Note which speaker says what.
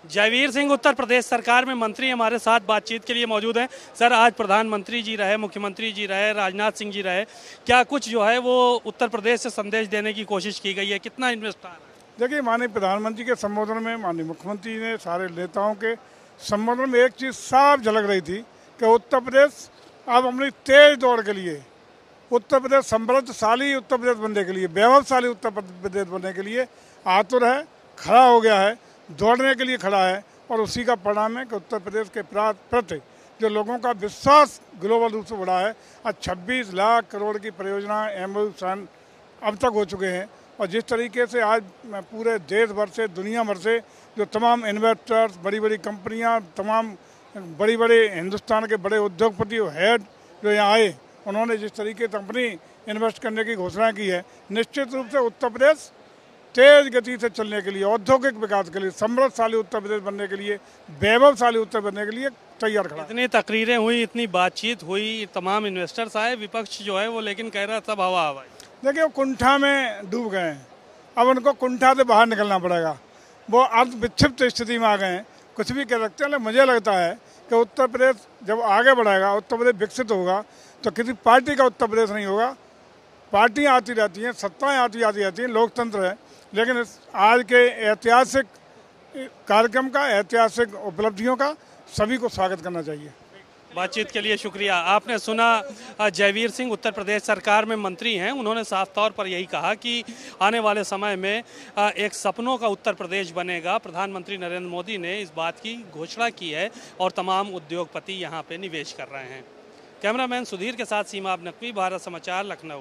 Speaker 1: जयवीर सिंह उत्तर प्रदेश सरकार में मंत्री हमारे साथ बातचीत के लिए मौजूद हैं। सर, आज प्रधानमंत्री जी रहे, मुख्यमंत्री जी रहे, राजनाथ सिंह जी रहे, क्या कुछ जो है वो उत्तर प्रदेश से संदेश देने की कोशिश की गई है? कितना इन्वेस्ट आ रहा है?
Speaker 2: देखिए, माननीय प्रधानमंत्री के संबोधन में माननीय मुख्यमंत्री ने सारे नेताओं के संबोधन में एक चीज़ साफ झलक रही थी कि उत्तर प्रदेश अब अपनी तेज दौड़ के लिए, उत्तर प्रदेश समृद्धशाली उत्तर प्रदेश बनने के लिए, वैभवशाली उत्तर प्रदेश बनने के लिए आतुर है, खड़ा हो गया है, दौड़ने के लिए खड़ा है। और उसी का परिणाम है कि उत्तर प्रदेश के प्रति जो लोगों का विश्वास ग्लोबल रूप से बढ़ा है। आज 26 लाख करोड़ की परियोजना एमओयू साइन अब तक हो चुके हैं। और जिस तरीके से आज पूरे देश भर से, दुनिया भर से जो तमाम इन्वेस्टर्स, बड़ी बड़ी कंपनियां, तमाम बड़ी बड़े हिंदुस्तान के बड़े उद्योगपति हेड जो यहाँ आए, उन्होंने जिस तरीके से कंपनी इन्वेस्ट करने की घोषणा की है, निश्चित रूप से उत्तर प्रदेश तेज गति से चलने के लिए, औद्योगिक विकास के लिए, समृद्धशाली उत्तर प्रदेश बनने के लिए, वैभवशाली उत्तर बनने के लिए तैयार खड़ा।
Speaker 1: इतनी तकरीरें हुई, इतनी बातचीत हुई, तमाम इन्वेस्टर्स आए, विपक्ष जो है वो लेकिन कह रहा सब हवा हवा।
Speaker 2: देखिए, वो कुंठा में डूब गए हैं, अब उनको कुंठा से बाहर निकलना पड़ेगा। वो अर्ध विक्षिप्त स्थिति में आ गए हैं, कुछ भी कह सकते हैं। लेकिन मुझे लगता है कि उत्तर प्रदेश जब आगे बढ़ेगा, उत्तर प्रदेश विकसित होगा, तो किसी पार्टी का उत्तर प्रदेश नहीं होगा। पार्टियां आती रहती हैं, सत्ताएं आती रहती हैं, लोकतंत्र है। लेकिन आज के ऐतिहासिक कार्यक्रम का, ऐतिहासिक उपलब्धियों का सभी को स्वागत करना चाहिए।
Speaker 1: बातचीत के लिए शुक्रिया। आपने सुना, जयवीर सिंह उत्तर प्रदेश सरकार में मंत्री हैं। उन्होंने साफ तौर पर यही कहा कि आने वाले समय में एक सपनों का उत्तर प्रदेश बनेगा। प्रधानमंत्री नरेंद्र मोदी ने इस बात की घोषणा की है और तमाम उद्योगपति यहाँ पे निवेश कर रहे हैं। कैमरामैन सुधीर के साथ सीमा नकवी, भारत समाचार, लखनऊ।